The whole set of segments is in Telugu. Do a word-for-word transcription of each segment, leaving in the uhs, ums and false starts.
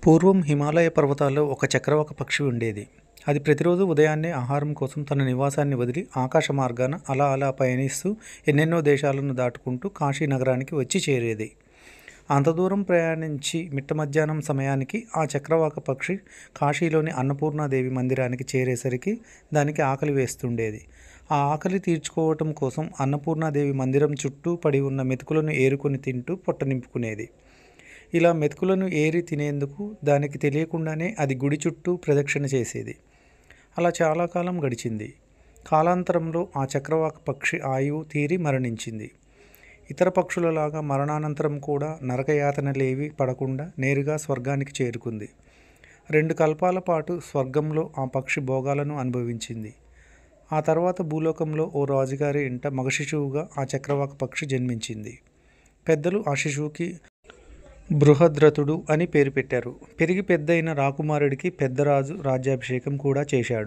పూర్వం హిమాలయ పర్వతాల్లో ఒక చక్రవాక పక్షి ఉండేది. అది ప్రతిరోజు ఉదయాన్నే ఆహారం కోసం తన నివాసాన్ని వదిలి ఆకాశ మార్గాన అలా అలా పయనిస్తూ ఎన్నెన్నో దేశాలను దాటుకుంటూ కాశీ నగరానికి వచ్చి చేరేది. అంత దూరం ప్రయాణించి మిట్ట మధ్యాహ్నం సమయానికి ఆ చక్రవాక పక్షి కాశీలోని అన్నపూర్ణాదేవి మందిరానికి చేరేసరికి దానికి ఆకలి వేస్తుండేది. ఆ ఆకలి తీర్చుకోవటం కోసం అన్నపూర్ణాదేవి మందిరం చుట్టూ పడి ఉన్న మెతుకులను ఏరుకొని తింటూ పొట్ట నింపుకునేది. ఇలా మెతుకులను ఏరి తినేందుకు దానికి తెలియకుండానే అది గుడి చుట్టూ ప్రదక్షిణ చేసేది. అలా చాలా కాలం గడిచింది. కాలాంతరంలో ఆ చక్రవాక పక్షి ఆయువు తీరి మరణించింది. ఇతర పక్షులలాగా మరణానంతరం కూడా నరకయాతనలేవి పడకుండా నేరుగా స్వర్గానికి చేరుకుంది. రెండు కల్పాల పాటు స్వర్గంలో ఆ పక్షి భోగాలను అనుభవించింది. ఆ తర్వాత భూలోకంలో ఓ రాజుగారి ఇంట మగ శిశువుగా ఆ చక్రవాక పక్షి జన్మించింది. పెద్దలు ఆ శిశువుకి బృహద్రథుడు అని పేరు పెట్టారు. పెరిగి పెద్దయిన రాకుమారుడికి పెద్దరాజు రాజ్యాభిషేకం కూడా చేశాడు.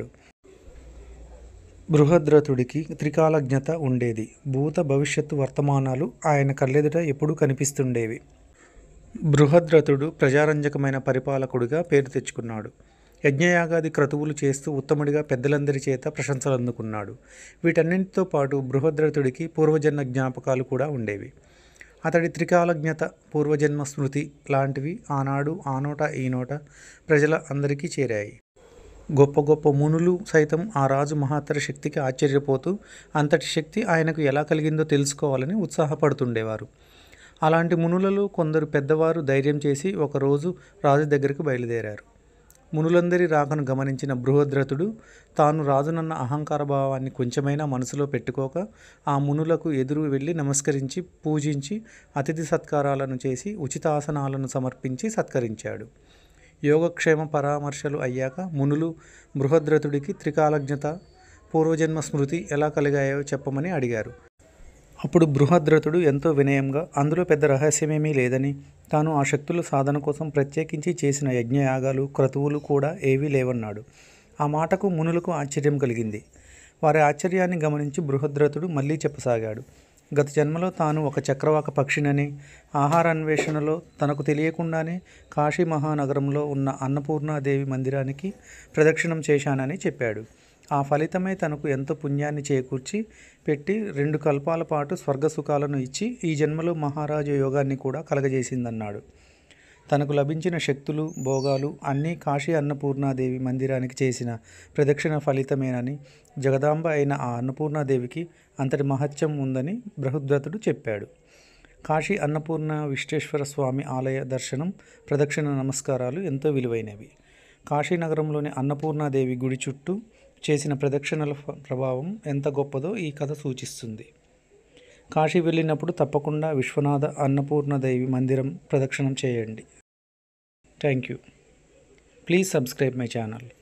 బృహద్రథుడికి త్రికాలజ్ఞత ఉండేది. భూత భవిష్యత్తు వర్తమానాలు ఆయన కళ్ళెదుట ఎప్పుడూ కనిపిస్తుండేవి. బృహద్రథుడు ప్రజారంజకమైన పరిపాలకుడిగా పేరు తెచ్చుకున్నాడు. యజ్ఞయాగాది క్రతువులు చేస్తూ ఉత్తముడిగా పెద్దలందరి చేత ప్రశంసలు అందుకున్నాడు. వీటన్నింటితో పాటు బృహద్రథుడికి పూర్వజన్మ జ్ఞాపకాలు కూడా ఉండేవి. అతడి త్రికాలజ్ఞత, పూర్వజన్మ స్మృతి లాంటివి ఆనాడు ఆ నోట ఈ నోట ప్రజల అందరికీ చేరాయి. గొప్ప గొప్ప మునులు సైతం ఆ రాజు మహత్తర శక్తికి ఆశ్చర్యపోతూ అంతటి శక్తి ఆయనకు ఎలా కలిగిందో తెలుసుకోవాలని ఉత్సాహపడుతుండేవారు. అలాంటి మునులలో కొందరు పెద్దవారు ధైర్యం చేసి ఒకరోజు రాజు దగ్గరికి బయలుదేరారు. మునులందరి రాకను గమనించిన బృహద్రథుడు తాను రాజునన్న అహంకార భావాన్ని కొంచెమైనా మనసులో పెట్టుకోక ఆ మునులకు ఎదురు వెళ్ళి నమస్కరించి పూజించి అతిథి సత్కారాలను చేసి ఉచితాసనాలను సమర్పించి సత్కరించాడు. యోగక్షేమ పరామర్శలు అయ్యాక మునులు బృహద్రథుడికి త్రికాలజ్ఞత, పూర్వజన్మ స్మృతి ఎలా కలిగాయో చెప్పమని అడిగారు. అప్పుడు బృహద్రథుడు ఎంతో వినయంగా అందులో పెద్ద రహస్యమేమీ లేదని, తాను ఆ శక్తుల సాధన కోసం ప్రత్యేకించి చేసిన యజ్ఞయాగాలు క్రతువులు కూడా ఏవీ లేవన్నాడు. ఆ మాటకు మునులకు ఆశ్చర్యం కలిగింది. వారి ఆశ్చర్యాన్ని గమనించి బృహద్రథుడు మళ్ళీ చెప్పసాగాడు. గత జన్మలో తాను ఒక చక్రవాక పక్షినని, ఆహార అన్వేషణలో తనకు తెలియకుండానే కాశీ మహానగరంలో ఉన్న అన్నపూర్ణాదేవి మందిరానికి ప్రదక్షిణం చేశానని చెప్పాడు. ఆ ఫలితమే తనకు ఎంతో పుణ్యాన్ని చేకూర్చి పెట్టి రెండు కల్పాల పాటు స్వర్గసుఖాలను ఇచ్చి ఈ జన్మలో మహారాజు యోగాన్ని కూడా కలగజేసిందన్నాడు. తనకు లభించిన శక్తులు, భోగాలు అన్నీ కాశీ అన్నపూర్ణాదేవి మందిరానికి చేసిన ప్రదక్షిణ ఫలితమేనని, జగదాంబ అయిన ఆ అన్నపూర్ణాదేవికి అంతటి మహత్యం ఉందని బృహద్రథుడు చెప్పాడు. కాశీ అన్నపూర్ణ విశ్వేశ్వర స్వామి ఆలయ దర్శనం, ప్రదక్షిణ నమస్కారాలు ఎంతో విలువైనవి. కాశీనగరంలోని అన్నపూర్ణాదేవి గుడి చుట్టూ చేసిన ప్రదక్షిణల ప్రభావం ఎంత గొప్పదో ఈ కథ సూచిస్తుంది. కాశీ వెళ్ళినప్పుడు తప్పకుండా విశ్వనాథ అన్నపూర్ణాదేవి మందిరం ప్రదక్షిణం చేయండి. Thank you. Please subscribe my channel.